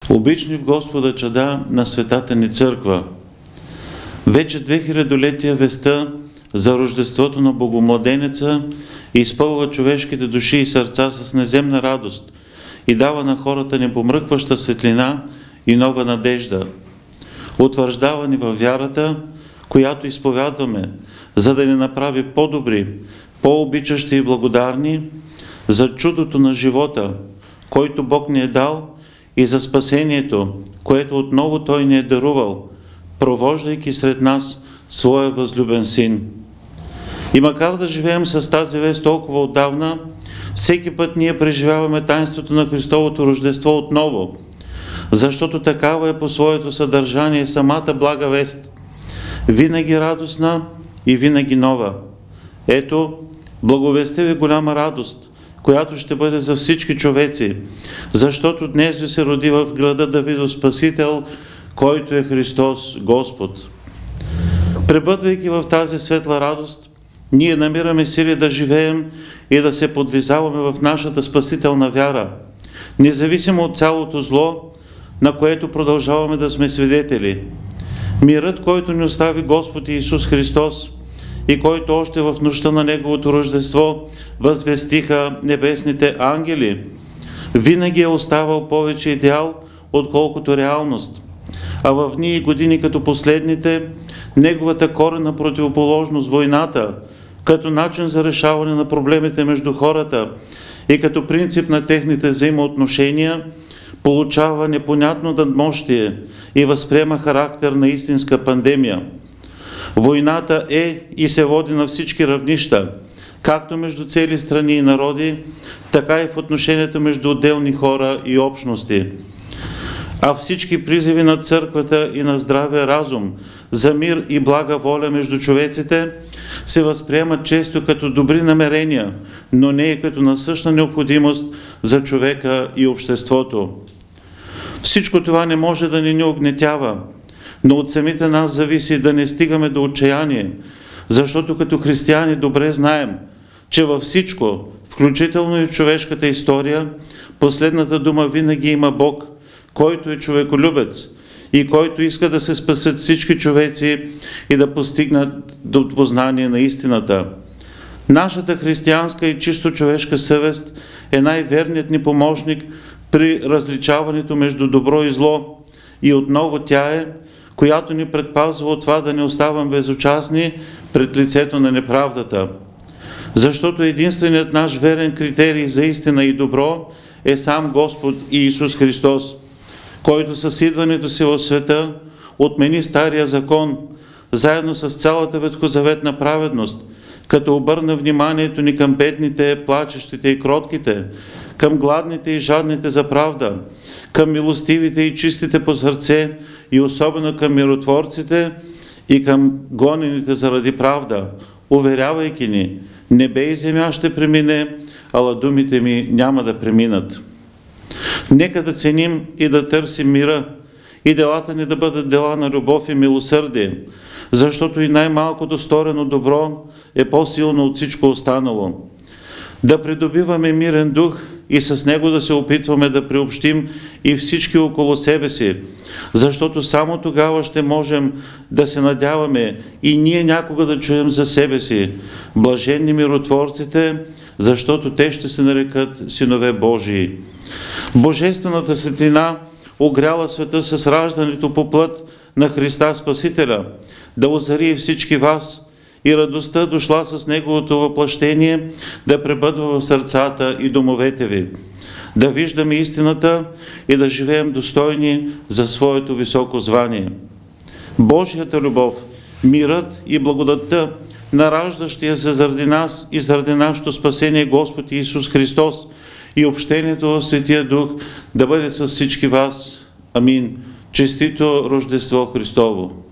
Обични в Господа чада на светата ни църква, вече 2000-летия вестта за рождеството на Богомладенеца изпълва човешките души и сърца с неземна радост и дава на хората непомръкваща светлина и нова надежда. Утвърждава ни във вярата, която изповядваме, за да ни направи по-добри, по-обичащи и благодарни за чудото на живота, който Бог ни е дал, и за спасението, което отново Той ни е дарувал, провождайки сред нас Своя възлюбен Син. И макар да живеем с тази вест толкова отдавна, всеки път ние преживяваме таинството на Христовото рождество отново, защото такава е по своето съдържание самата блага вест, винаги радостна и винаги нова. Ето, благовестя ви голяма радост, която ще бъде за всички човеци, защото днес ви се роди в града Давидов Спасител, който е Христос Господ. Пребъдвайки в тази светла радост, ние намираме сили да живеем и да се подвизаваме в нашата спасителна вяра, независимо от цялото зло, на което продължаваме да сме свидетели. Мирът, който ни остави Господ Иисус Христос и който още в нощта на Неговото рождество възвестиха небесните ангели, винаги е оставал повече идеал, отколкото реалност. А в дни и години като последните, Неговата коренна противоположност, войната, като начин за решаване на проблемите между хората и като принцип на техните взаимоотношения, получава непонятно надмощие и възприема характер на истинска пандемия. Войната е и се води на всички равнища, както между цели страни и народи, така и в отношението между отделни хора и общности. А всички призиви на църквата и на здравия разум за мир и блага воля между човеците се възприемат често като добри намерения, но не и като насъщна необходимост за човека и обществото. Всичко това не може да ни огнетява, но от самите нас зависи да не стигаме до отчаяние, защото като християни добре знаем, че във всичко, включително и в човешката история, последната дума винаги има Бог, който е човеколюбец и който иска да се спасят всички човеци и да постигнат до познание на истината. Нашата християнска и чисто човешка съвест е най-верният ни помощник при различаването между добро и зло, и отново тя е, която ни предпазва от това да не оставам безучастни пред лицето на неправдата. Защото единственият наш верен критерий за истина и добро е сам Господ Иисус Христос, който със идването си в света отмени стария закон, заедно с цялата ветхозаветна праведност, като обърна вниманието ни към бедните, плачещите и кротките, към гладните и жадните за правда, към милостивите и чистите по сърце и особено към миротворците и към гонените заради правда, уверявайки ни: небе и земя ще премине, ала думите ми няма да преминат. Нека да ценим и да търсим мира и делата ни да бъдат дела на любов и милосърдие, защото и най-малкото сторено добро е по-силно от всичко останало. Да придобиваме мирен дух и с него да се опитваме да приобщим и всички около себе си, защото само тогава ще можем да се надяваме и ние някога да чуем за себе си: блаженни миротворците, защото те ще се нарекат синове Божии. Божествената светлина огряла света с раждането по плът на Христа Спасителя, да озари всички вас, и радостта, дошла с Неговото въплъщение, да пребъдва в сърцата и домовете ви, да виждаме истината и да живеем достойни за своето високо звание. Божията любов, мирът и благодатта на раждащия се заради нас и заради нашето спасение Господ Иисус Христос и общението в Светия Дух да бъде с всички вас. Амин. Честито Рождество Христово!